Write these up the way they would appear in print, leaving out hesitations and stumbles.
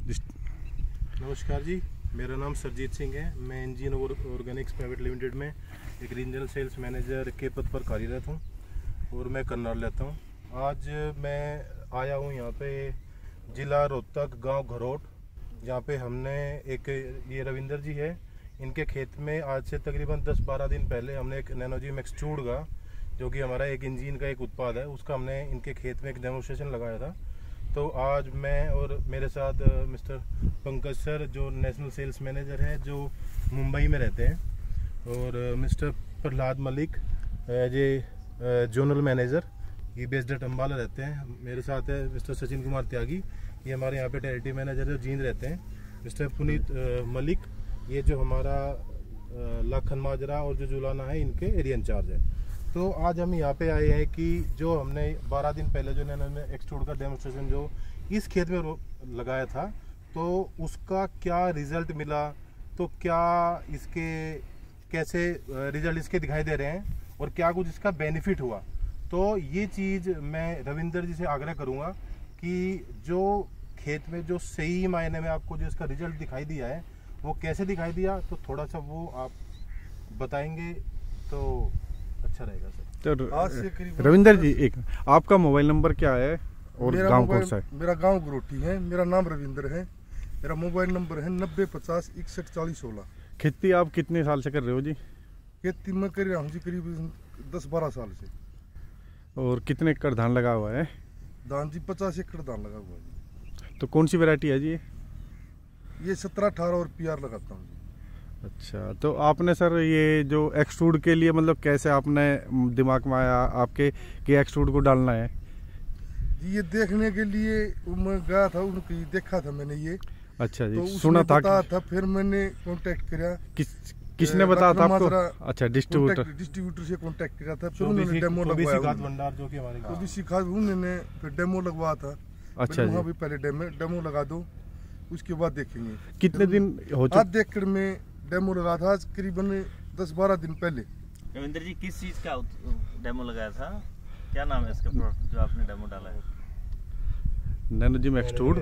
नमस्कार जी, मेरा नाम सरजीत सिंह है। मैं इंजीन ऑर्गेनिक्स प्राइवेट लिमिटेड में एक रीजनल सेल्स मैनेजर के पद पर कार्यरत हूँ और मैं करनाल रहता हूँ। आज मैं आया हूँ यहाँ पे ज़िला रोहतक, गांव घरोट, जहाँ पे हमने एक ये रविंदर जी है, इनके खेत में आज से तकरीबन 10-12 दिन पहले हमने एक नैनोजिम एक्सट्रूड का, जो कि हमारा एक इंजन का एक उत्पाद है, उसका हमने इनके खेत में एक डेमोस्ट्रेशन लगाया था। तो आज मैं और मेरे साथ मिस्टर पंकज सर, जो नेशनल सेल्स मैनेजर हैं, जो मुंबई में रहते हैं, और mister Prahlad Malik as a zonal manager, ये बेस्ड एट अम्बाला रहते हैं। मेरे साथ है मिस्टर सचिन कुमार त्यागी, ये हमारे यहाँ पे टेरिटरी मैनेजर है, जींद रहते हैं। मिस्टर पुनीत मलिक, ये जो हमारा लाखन माजरा और जो जुलाना है, इनके एरिया इंचार्ज है। तो आज हम यहाँ पे आए हैं कि जो हमने 12 दिन पहले जो नैनो एक्सट्रूड का डेमोस्ट्रेशन जो इस खेत में लगाया था, तो उसका क्या रिजल्ट मिला, तो क्या इसके कैसे रिजल्ट इसके दिखाई दे रहे हैं और क्या कुछ इसका बेनिफिट हुआ। तो ये चीज़ मैं रविंदर जी से आग्रह करूँगा कि जो खेत में जो सही मायने में आपको जो इसका रिजल्ट दिखाई दिया है, वो कैसे दिखाई दिया, तो थोड़ा सा वो आप बताएंगे तो अच्छा रहेगा सर। तो रविंदर जी, एक आपका मोबाइल नंबर क्या है और गांव कौन सा है? मेरा गांव गरोटी है, मेरा नाम रविंदर है, मेरा मोबाइल नंबर है 9050 61 40 16। खेती आप कितने साल से कर रहे हो जी? खेती में कर रहा हूँ जी करीब 10-12 साल से। और कितने एकड़ धान लगा हुआ है? धान जी 50 एकड़ धान लगा हुआ है। तो कौन सी वैरायटी है जी? ये 17-18 और PR लगाता हूँ। अच्छा, तो आपने सर ये जो एक्सट्रूड के लिए मतलब कैसे आपने दिमाग में आया आपके कि एक्सट्रूड को डालना है? जी ये देखने के लिए मैं गया था, उनकी देखा था मैंने ये। अच्छा जी, तो सुना था फिर मैंने कांटेक्ट किया। किसने बताया था आपको? अच्छा, डिस्ट्रीब्यूटर से कांटेक्ट किया था, फिर उन्होंने डेमो लगवाया। जो कि हमारे तो भी सिखा उन्होंने फिर डेमो लगवाया था। अच्छा जी, भी पहले डेमो लगा दो, उसके बाद देखेंगे। कितने दिन हो चुके? आधे एकड़ में डेमो लगा था, आज करीबन 10-12 दिन पहले। रविंदर जी, किस चीज का डेमो लगाया था? क्या नाम है इसका प्रोडक्ट जो आपने डेमो डाला है? Nanozyme extrude.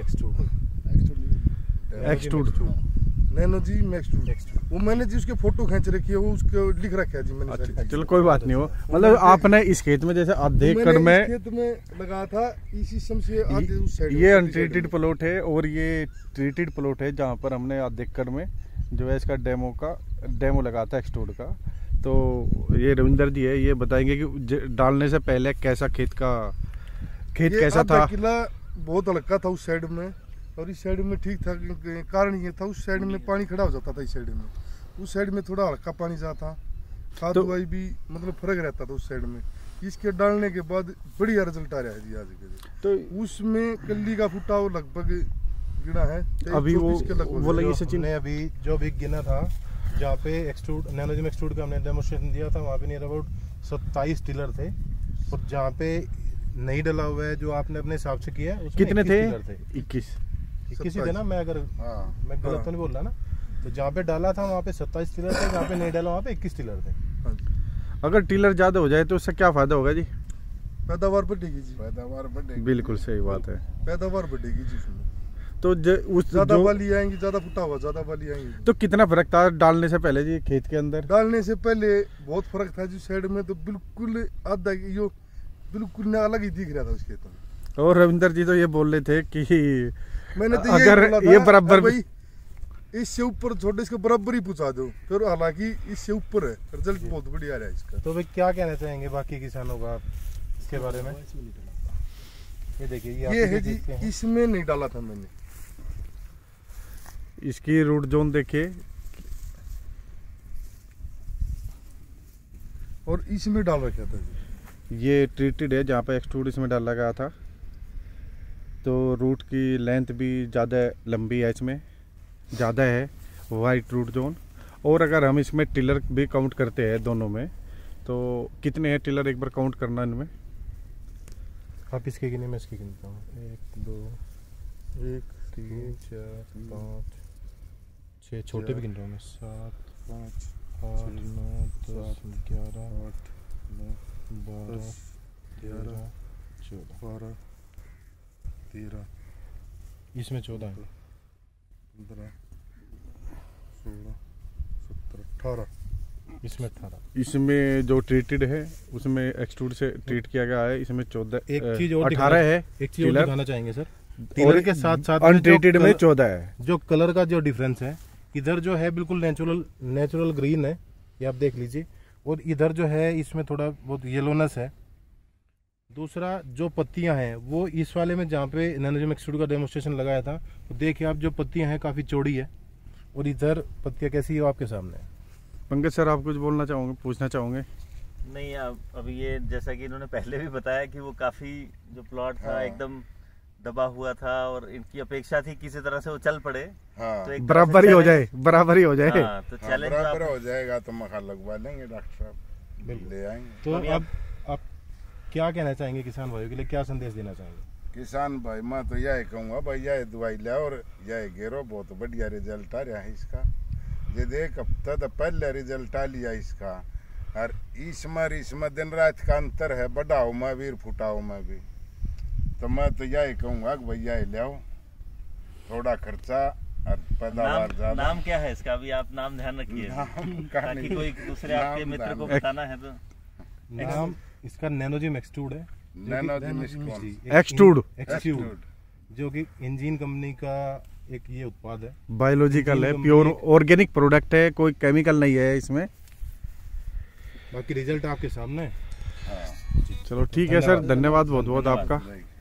Nanozyme extrude. वो मैंने जी उसके फोटो खींच रखी है, वो उसको लिख रखा है जी मैंने। अच्छा, चलो कोई बात नहीं हो। मतलब आपने इस खेत में जैसे आधे एकड़ में खेत में लगा था, इस सिस्टम से आधे उस साइड। ये अनट्रीटेड प्लॉट है और ये ट्रीटेड प्लॉट है, जहाँ पर हमने आधे एकड़ में जो है इसका डेमो लगा था एक्सट्रूड का। तो ये रविंदर जी है, ये बताएंगे कि डालने से पहले कैसा खेत कैसा था? किला बहुत हल्का था उस साइड में, और इस साइड में ठीक था। कारण ये था, उस साइड में पानी खड़ा हो जाता था, इस साइड में, उस साइड में थोड़ा हल्का पानी जाता। खाद दवाई भी मतलब फर्क रहता था उस साइड में। इसके डालने के बाद बढ़िया रिजल्ट आ रहा है जी आज के। तो उसमें कल्ली का फुटा वो लगभग गिना है अभी वो लगी। सचिन ने अभी जो भी गिना था, जहाँ पे एक्सट्रूड नैनोजिम एक्सट्रूड का हमने डेमोस्ट्रेशन दिया था, वहाँ पे नियर अबाउट 27 टिलर थे, और जहाँ पे नहीं डला हुआ है जो आपने अपने हिसाब से किया है, कितने थे? 21 ही थे ना, मैं अगर मैं गलत तो नहीं बोल रहा ना। तो जहाँ पे डाला था वहाँ पे 27 टिलर थे, जहाँ पे नहीं डाला वहाँ पे 21 टिलर थे। अगर टिलर ज्यादा हो जाए तो उससे क्या फायदा होगा जी? पैदावार बढ़ेगी जी, पैदावार बढ़ेगी। बिल्कुल सही बात है, पैदावार बढ़ेगी जी उसमें। तो उस ज्यादा वाली आएंगी, ज्यादा फुटा हुआ ज्यादा वाली आएंगी। तो कितना फर्क था डालने से पहले जी खेत के अंदर? डालने से पहले बहुत फर्क था जी, साइड में तो बिल्कुल आधा यो बिल्कुल अलग ही दिख रहा था उस खेत में। और रविंदर जी तो ये बोल रहे थे कि मैंने तो अगर ये बराबर भाई इससे ऊपर छोटे इसके बराबर ही पूछा दो, फिर हालांकि इससे ऊपर है, रिजल्ट बहुत बढ़िया रहा है इसका। तो भाई क्या कहना चाहेंगे बाकी किसानों का इसके बारे में? ये देखिए, ये है जी, इसमें नहीं डाला था मैंने। इसकी रूट जोन देखिए, और इसमें डाल रखा था जी। ये ट्रीटेड है, जहाँ पे एक्सट्रूड इसमें डाला गया था। तो रूट की लेंथ भी ज़्यादा लंबी है, इसमें ज़्यादा है वाइट रूट जोन। और अगर हम इसमें टिलर भी काउंट करते हैं दोनों में, तो कितने हैं टिलर एक बार काउंट करना इनमें? आप इसके गिने, मैं इसकी गिनता हूँ। 1 2 1 3 4 5 6, छोटे भी गिन रहा हूँ मैं। 7 5 8 9 10 11 8 9 12 13 14 12 13, इसमें 14 है। 15, 16, 17, 18। इसमें 18। इसमें जो ट्रीटेड है उसमें एक्सट्रूड से ट्रीट किया गया है, इसमें 14 एक चीज और 18 है। एक चीज और टिलर। दिखाना चाहेंगे सर, और टिलर के साथ साथ अनट्रीटेड में 14 है। जो कलर का जो डिफरेंस है, इधर जो है बिल्कुल नेचुरल ग्रीन है, ये आप देख लीजिए, और इधर जो है इसमें थोड़ा बहुत येलोनेस है। दूसरा जो पत्तियां हैं वो इस वाले में जहाँ पे नैनोजिम एक्सट्रूड का डेमोस्ट्रेशन लगाया था, तो देखिए आप जो पत्तियां हैं काफ़ी चौड़ी है, और इधर पत्तियां कैसी है वो आपके सामने है। पंकज सर, आप कुछ बोलना चाहोगे, पूछना चाहोगे? नहीं, अब ये जैसा कि इन्होंने पहले भी बताया कि वो काफी जो प्लॉट था एकदम दबा हुआ था, और इनकी अपेक्षा थी किसी तरह से वो चल पड़े। हाँ, तो एक बराबर ही हो जाए, बराबर ही हो जाए। हाँ, तो चैलेंज बराबर हो जाएगा तो मखा लगवा लेंगे डॉक्टर साहब, ले आएंगे। तो अभी अब आप क्या कहना चाहेंगे किसान भाइयों के लिए, क्या संदेश देना चाहेंगे? किसान भाई मैं तो यही कहूँगा भाई, यह दवाई ले और यह घेरो, बहुत बढ़िया रिजल्ट आ रहा है इसका। ये देख हफ्ता तो पहले रिजल्ट आ लिया इसका, और इसमें दिन रात का अंतर है, बढ़ाओ में भी फुटाओ में भी। तो मैं तो यही कहूँगा कि भैया ले आओ, थोड़ा खर्चा और पैदावार ज्यादा। नाम क्या है इसका? अभी आप नाम ध्यान रखिए ताकि कोई दूसरे आपके मित्र को बताना है तो। नाम इसका नैनोजिम एक्सट्रूड है, नैनोजिम एक्सट्रूड, जो कि इंजीन कंपनी का एक ये उत्पाद है, बायोलॉजिकल है, प्योर ऑर्गेनिक प्रोडक्ट है, कोई केमिकल नहीं है इसमें। बाकी रिजल्ट आपके सामने है। हाँ। चलो ठीक है सर, धन्यवाद बहुत बहुत आपका।